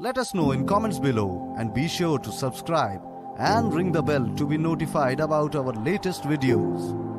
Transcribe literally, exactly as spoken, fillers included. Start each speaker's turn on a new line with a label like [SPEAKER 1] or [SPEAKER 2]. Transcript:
[SPEAKER 1] Let us know in comments below and be sure to subscribe and ring the bell to be notified about our latest videos.